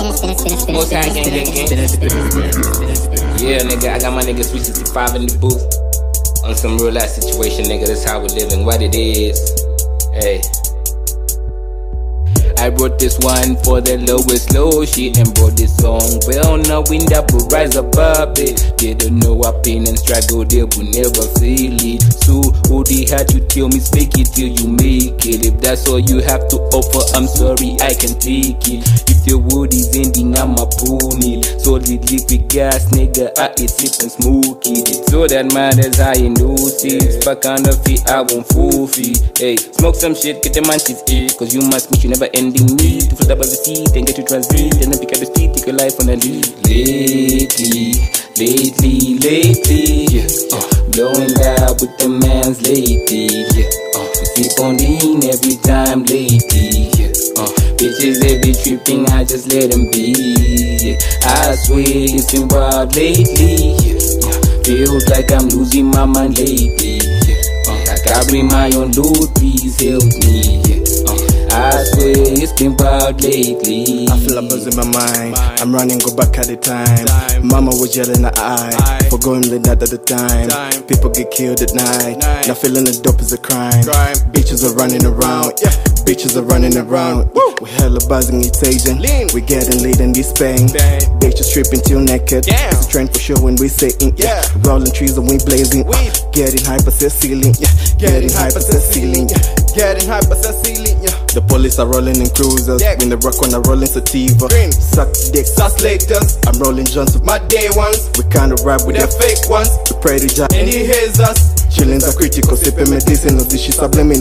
Most high gang. Yeah, nigga, I got my nigga 365 in the booth. On some real life situation, nigga, that's how we living, what it is. Hey. I wrote this one for the lowest low shit and brought this song well knowing that we'll rise above it. Didn't know our pain and struggle, they will never feel it. So all they had to tell me, speak it till you make it. If that's all you have to offer, I'm sorry, I can take it. If your wood is ending, I'ma pull it. Solid liquid gas, nigga, I eat it and smoke it. It's all that matters, I ain't no tips. Back on the feet, I won't forfeit. Hey, smoke some shit, get the mantis eat. Cause you must meet, you never ending need to float above the seat and get to transit. And then pick up the speed, take your life on a lead. Lately, yeah, blowing loud with the man's lately, yeah, sleep on lean every time lately, yeah, bitches they be tripping, I just let them be, yeah, I swear it's been wild lately, yeah, feels like I'm losing my mind lately, yeah, I carry my own load, please help me, yeah, I swear it's been wild lately. I feel a buzz in my mind. I'm running, go back at the time. Mama was yelling at I for going the night at the time. People get killed at night. Now feeling the dope is a crime. Bitches are running around. Bitches are running around. We hella buzzing, it's Asian. We getting laid in this pain. Bitches tripping till naked. It's a trend for sure when we say rolling trees and we blazing. Getting hyper ceiling. Getting hyper ceiling. Getting hyper ceiling. The police are rolling in cruisers. When the rock on a rolling sativa. Suck dick, sus laters. I'm rolling Johns with my day ones. We kinda rap with the fake ones. We pray to Jah and he hears us. Chillings are critical, sipping medicine, no this shit subliminal.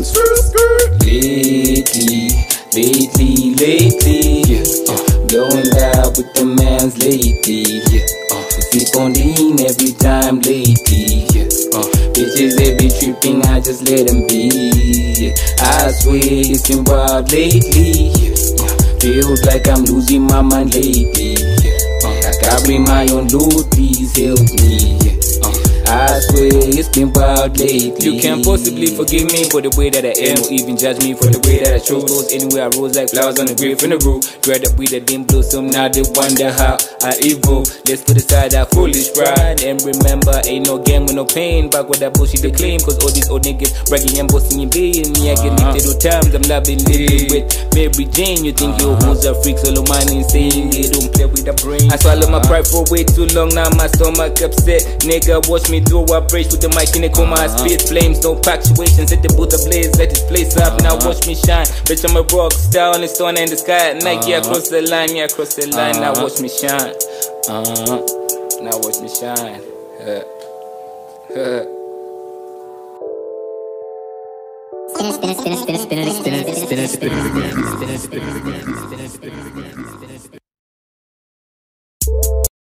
Lately, yeah, blowing loud with the man's lately, yeah, sleep on lean every time lately, yeah, bitches they be tripping, I just let them be, yeah, I swear it's been wild lately, yeah, feels like I'm losing my mind lately, yeah, I carry my own load, please help me, yeah, I swear it's been wild lately. You can't possibly forgive me for the way that I am, or even judge me for the way that I chose. Anyway, I rose like flowers on the grave in the road. Dread up with the dim blossom, now they wonder how I evolve. Let's put aside that foolish pride and remember, ain't no game with no pain. Back with that bullshit they claim, cause all these old niggas bragging and boasting in vain. Me, I get lifted all times, I'm loving living with Mary Jane. You think your hoes are freaks, all of mine insane. They don't play with the brain. I swallow my pride for way too long, now my stomach upset. Nigga, watch me do a bridge with the mic in a coma. I spit flames, no punctuation, set the booth ablaze, let this place up. Now watch me shine, bitch, I'm a rock star on the stone and the sky at night. Yeah, across the line, yeah, across the line. Now watch me shine. Now watch me shine.